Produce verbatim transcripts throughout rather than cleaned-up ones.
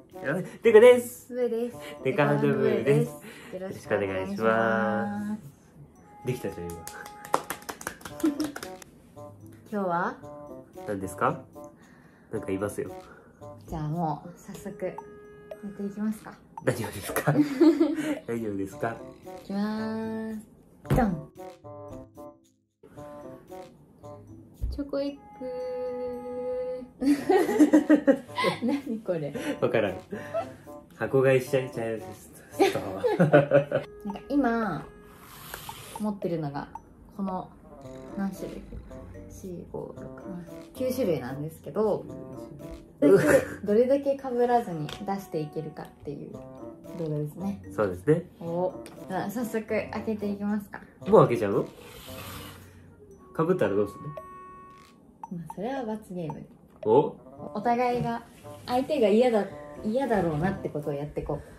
てかです。 ブーです。 デカハンドブーです。 よろしくお願いします。できたじゃん今。 今日は何ですか？なんか言いますよ。 じゃあもう早速やっていきますか。 何をですか？何をですか？ いきまーす。ドン。チョコエッグ。何これ？ わからん。箱買いしちゃいちゃいます。 なんか今持ってるのがこの何種類？よん、ご、ろく、きゅう種類なんですけど、どれだけ被らずに出していけるかっていう動画ですね。 そうですね。 お、じゃあ早速開けていきますか。 もう開けちゃうの？かぶったらどうするの？ まあそれは罰ゲーム。 お？ お互いが相手が嫌だ嫌だろうなってことをやってこ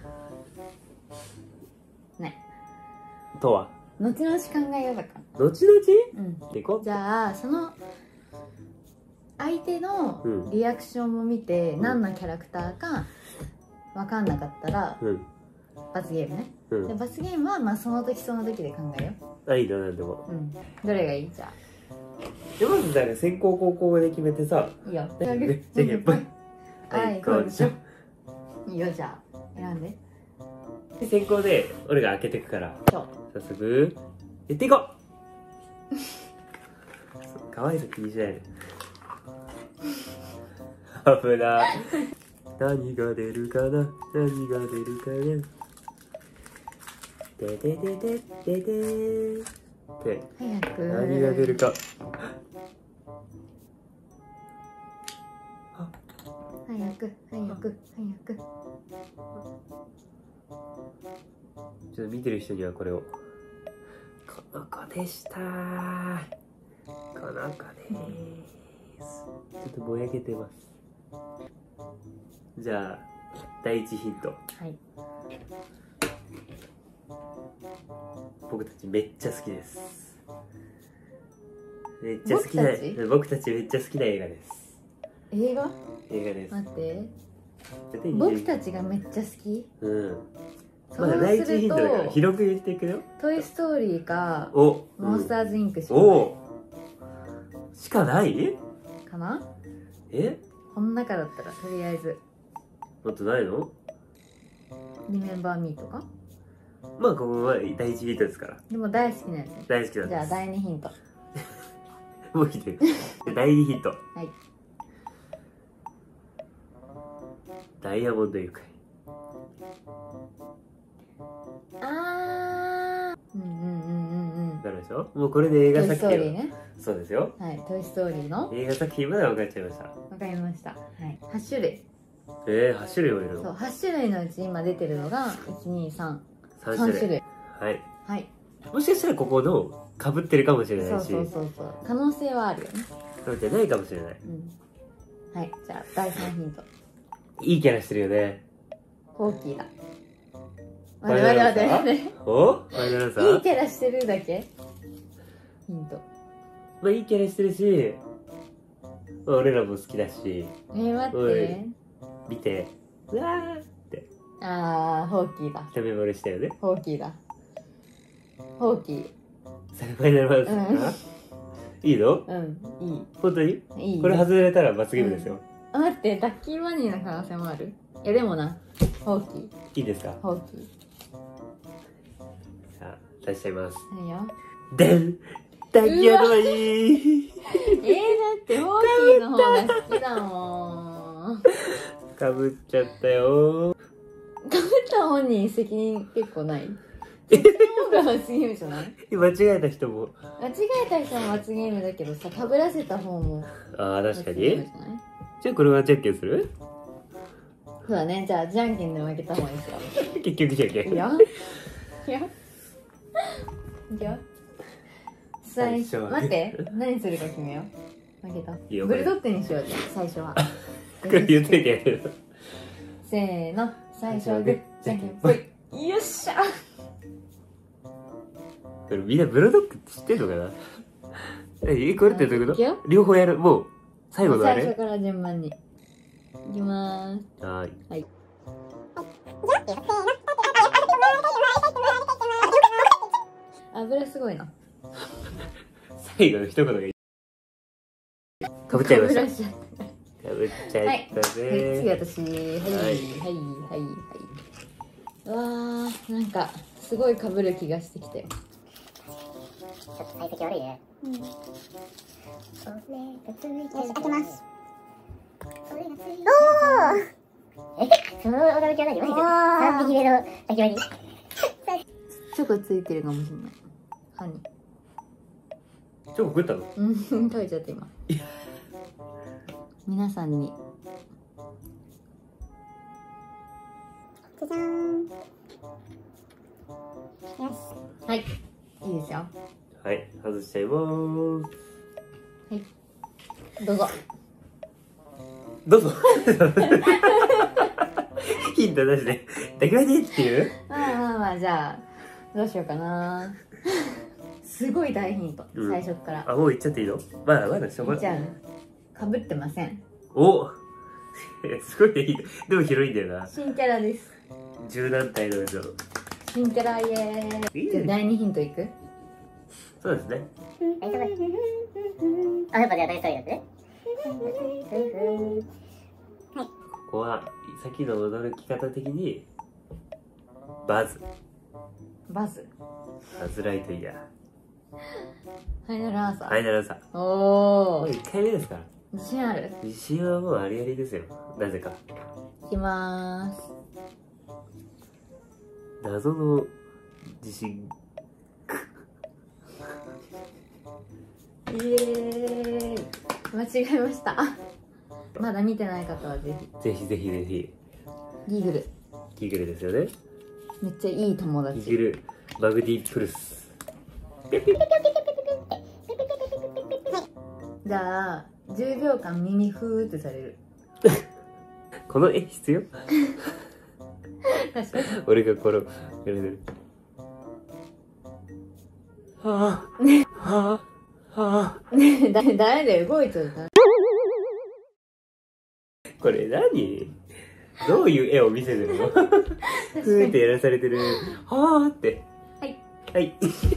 う。ね。 とは？ 後々考えようだから。 後々？ うん。 でこ？ じゃあその相手のうんリアクションを見て、何のキャラクターか分かんなかったら、 うん。 罰ゲームね。 うん。 で罰ゲームはまあその時その時で考えよあ、いいのなんでも。 う。うん。どれがいい？じゃあ。 でまずだから先行後攻で決めてさ。 いいよ。 じゃんけんぽい。 はい、こうでしょ。いいよ、じゃあ選んで。 で先行で俺が開けてくから。 そう。 早速やっていこう。可愛さ気にしないで。危ない。何が出るかな、何が出るかな。ででででででーって早く。 何が出るか。 早く早く早く。 ちょっと見てる人にはこれを。この子でしたー。この子でーす。ちょっとぼやけてます。じゃあ第一ヒント。 はい。 僕たちめっちゃ好きです。めっちゃ好きな僕たち僕たちめっちゃ好きな映画です。 映画？ 映画です。 待って。 絶対僕たちがめっちゃ好き？ うん。 そうまだ第一するヒントだからと広く言っていくよ。 トイ・ストーリーかお、 モンスターズ・インクしかおおしかないかな。 え、 この中だったらとりあえずもっとないの？ リメンバー・ミーとか。 まあここは第一ヒントですから。 でも大好きなやつね。 大好きなんです。 じゃあだいにヒント。 もう来てる。第二ヒント。 はい。 ダイヤモンド愉快。 あー、うんうんうんうんうん。 なるでしょ。もうこれで映画トイ・作ストーリー品。 ね。 そうですよ。 はい、トイ・ストーリーの映画作品まで分かっちゃいました。 わかりました。はい、はち種類。 えー、はち種類もいるの？ そう、はち種類のうち今出てるのがいち、に、さん、 さんさん種類。 種類。はい。 はい。 もしかしたらここの被ってるかもしれないし、 そうそうそうそう。可能性はあるよね。 そうじゃないかもしれない。 うん。はい、じゃあだいさんヒント。 いいキャラしてるよね。 ホーキーだ。待って待って待って待って。 お？ファイナルさん？ いいキャラしてるだけヒント。 まあいいキャラしてるし、まあ、俺らも好きだし。 えー、待おいって。 見て。うわーって。 あー、ホーキーだ。 一目惚れしたよね。 ホーキーだ。ホーキー。 それファイナルマウスかな？いいの？ うん、いい。 本当に？ いい。 これ外れたら罰ゲームですよ。 あ、待って、ラッキーバニーの可能性もある？いやでもな、ホーキー。 いいですか？ ホーキー。 さあ、出しちゃいます。 何よ。 でん！ダイヤモンド！ えー、だってホーキーの方が好きだもん。 かぶっちゃったよー。 かぶった本人責任結構ない？そっちの方が罰ゲームじゃない？ 間違えた人も。 間違えた人も罰ゲームだけどさ、かぶらせた方もああ、確かに。 罰ゲームじゃない？ じゃあこれはじゃんけんする？ そうだね、じゃあじゃんけんで負けた方がいいですよ。 結局じゃんけん。 いいよ。いいよ。いくよ。最初、待って、何するか決めよう。負けた。 いいよブルドッグにしようじゃん、最初は。 これ言っといてやる。 せーの、最初はグー、じゃんけんぽい。よっしゃ。 これみんなブルドッグって知ってんのかな？え、これってどういうこいくよと？両方やる。もう最後のあれ？ 最初から順番に。いきまーす。 はーい。 はい。 ぶらすごいな。 最後の一言がいい。かぶっちゃいました。 かぶらしちゃっかぶっちゃったぜ、 はい、次私。はい、はい、 はいはい、はい。うわー、なんか、すごいかぶる気がしてきて。 ちょっと体積悪いね。うん。よし、開けます。おお。え、その驚きは何？マジで三匹目の鳴きワニ。 チョコついてるかもしれない。歯に。 チョコ食ったの？ うん、食べちゃった今。皆さんに。 じゃじゃーん。よし。 はい、いいですよ。 はい、外しちゃいまーす。 はい、どうぞ。 どうぞ。ヒントなしでだけまでっていう。 まあまあまあ、じゃあどうしようかな。すごい大ヒント、 うん、 最初から。 あ、もう言っちゃっていいの？まだまだしょうがない。 じゃあかぶってません。 おすごいね、ヒント。でも広いんだよな。 新キャラです。 柔軟体のですよ。 新キャライエーイ。じゃあだいにヒントいく？ そうですね。 あ、やっぱじゃあ大ストーリーだってね。 ここはさっきの驚き方的にバズバズバズライトイヤファイナルアンサー。 ーファイナルアンサー。 おお、 もういっかいめですから。 自信ある？ 自信はもうありありですよ。なぜかいきまーす。 謎の自信。 イエーイ、間違えました。まだ見てない方はぜぜひぜひぜひ。 ひ。ギグル、 ギグルですよね。 めっちゃいい友達。 ギグルマグディプルス。 じゃあじゅうびょうかん耳ふーってされる。 この絵必要？ 確かに。 俺がこのやれる。はあねはあはあねえ、だ誰で動いちゃった。 これ何？どういう絵を見せてるの？ふーってやらされてる。はあって。 はいはい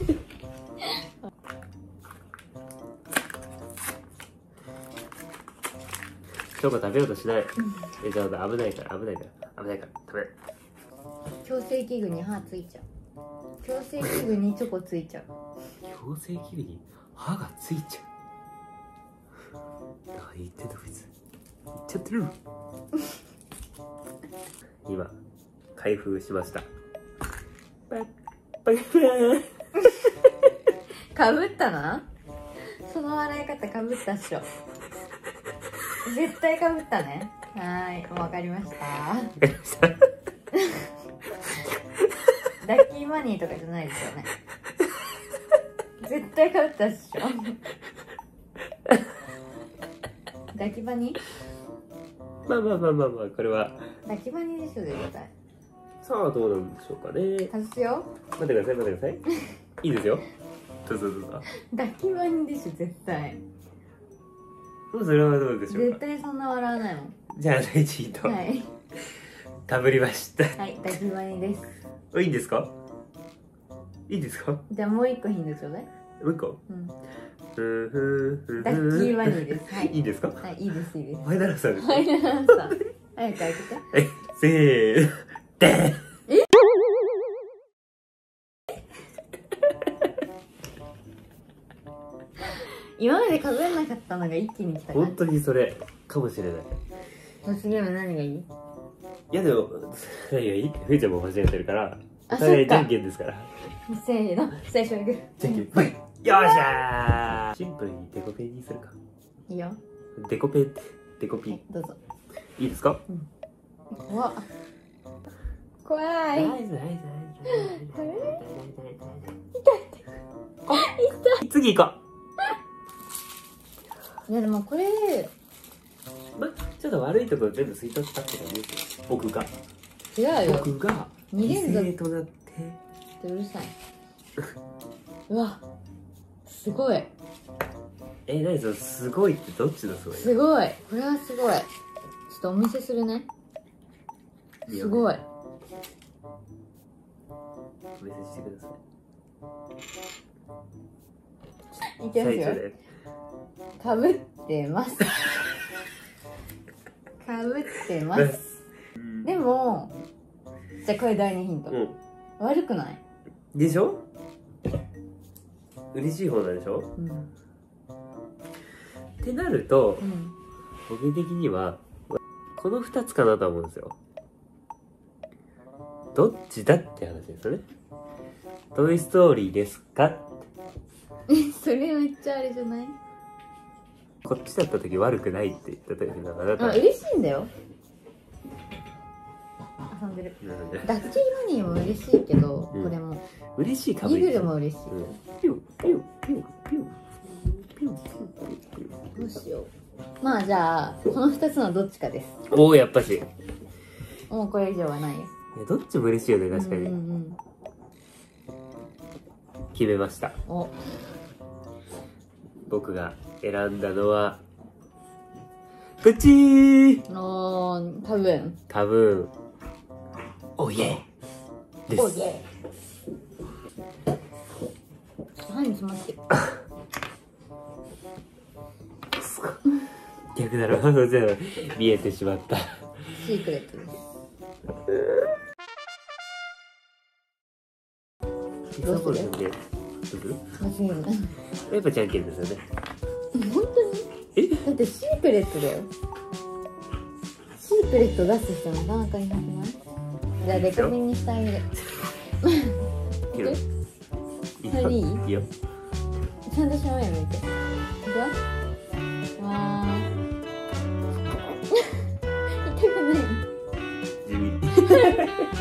チョコ食べようとしない。え、じゃあ危ないから危ないから危ないから食べる。 矯正器具に歯ついちゃう。矯正器具にチョコついちゃう。 矯正器具に歯がついちゃう。何言ってんだこいつ。言っちゃってる。今開封しました。パッパッパー。 かぶったな。その笑い方かぶったっしょ。絶対かぶったね。はーい、わかりました。 わかりました。 ラッキーマニーとかじゃないですよね。絶対かぶったっしょ。ラキバニ？ まあまあまあまあまあ、これはラキバニでしょ絶対。 さあどうなんでしょうかね。 外すよ。 待ってください待ってください。いいですよ。どうぞどうぞ。 ラキバニでしょ絶対。 もうそれはどうでしょう絶か。 対そんな笑わないもん。 じゃあ第一ヒント。 はい。 かぶりました。 はい、ラキバニです。 いいんですか？いいですか？ じゃあもう一個ヒントちょうだい。 もう一個。 うん。 ふーふーふーふー。 ラッキーバニーです。はい。 いいですか？ はい、いいですいいです。 ファイナルアンサーですファイナルアンサー。早く開けて。 はい、せーの。で今まで数えなかったのが一気に来たから本当にそれかもしれない。 罰ゲーム何がいい？ いやでも何がいい？ふーちゃんも間違えてるからおあ互いじゃんそっけんですから。 せーの、最初はグー。 じゃんけんぽい。よっしゃー。シンプルにデコペンにするか。 いいよ。 デコペンってデコピンどうぞ。 いいですか？ 怖っ。怖い。 ナイスナイスナイスナイスナイス。次行こいやでもこれう。ま、ちょっと悪いところ全部吸い取ったって感じですよ。僕が違うよ。 僕が二連続犠牲となってうるさい。うわ、すごい。 え、何そのすごいってどっちのすごい？ すごい。これはすごい。ちょっとお見せするね。すごい。 お見せしてください。 いきますよ。 でかぶってますかぶってますでも、じゃあこれだいにヒント、 うん悪くないでしょ。嬉しい方なんでしょ。 うん、 ってなると、 うん、 僕的にはこのふたつかなと思うんですよ。どっちだって話ですよね。トイストーリーですか。 それめっちゃあれじゃない？ こっちだった時悪くないって言った時のあなたあ、嬉しいんだよ。遊んでる。 なんでダッキーバニーも嬉しいけど、 うんこれも嬉しいかぶイりグルも嬉しい。 うんピュンピュンピュンピュンピュンピュンピュン。 どうしよう。まあじゃあこのふたつのどっちかです。 おお、やっぱし。いや、 もうこれ以上はないよ。 どっちも嬉しいよね、確かに。 うんうんうん、 決めました。 お、 僕が選んだのはこっちー。 おー、多分。 多分おいえです。 おいえ。歯に詰まってる。 逆だろう。じゃあ見えてしまった。 シークレットです。どうする？ どうする？ 間違いない。 やっぱじゃんけんですよね。 本当に？ え？ だってシークレットだよ。シークレット出す人なかなかいなくない？じゃあデコピンにしてあげる。 いいよ。 それでいい？ いいよ。 ちゃんと正面向いて。いくよ。いきまーす。